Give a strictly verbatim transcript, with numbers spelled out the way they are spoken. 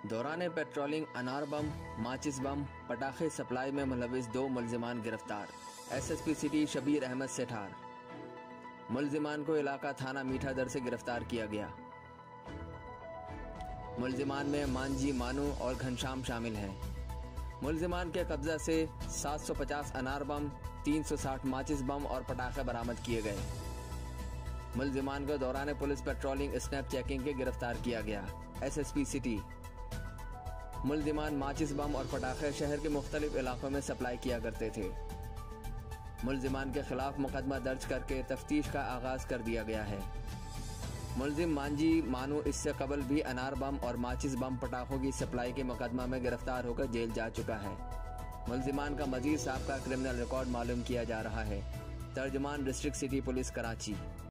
दौरान पेट्रोलिंग अनार बम, माचिस बम, पटाखे सप्लाई में मुलविस दो मुलजिमान गिरफ्तार। एसएसपी सिटी शबीर अहमद से ठार। मुलजिमान को इलाका थाना मीठा दर से गिरफ्तार किया गया। मुलजिमान में मांझी, मानू और घनश्याम शामिल हैं। मुलजिमान के कब्जा से सात सौ पचास अनार बम, तीन सौ साठ माचिस बम और पटाखे बरामद किए गए। मुलजिमान को दौरान पुलिस पेट्रोलिंग स्नैप चेकिंग के गिरफ्तार किया गया। एसएसपी सिटी मुलजिमान माचिस बम और पटाखे शहर के मुख्तलिफ इलाकों में सप्लाई किया करते थे। मुलजिमान के खिलाफ मुकदमा दर्ज करके तफ्तीश का आगाज कर दिया गया है। मुलजिम मांझी, मानू इससे कबल भी अनार बम और माचिस बम पटाखों की सप्लाई के मुकदमा में गिरफ्तार होकर जेल जा चुका है। मुलजिमान का मजीद साहब का क्रिमिनल रिकॉर्ड मालूम किया जा रहा है। तर्जुमान डिस्ट्रिक्ट सिटी पुलिस कराची।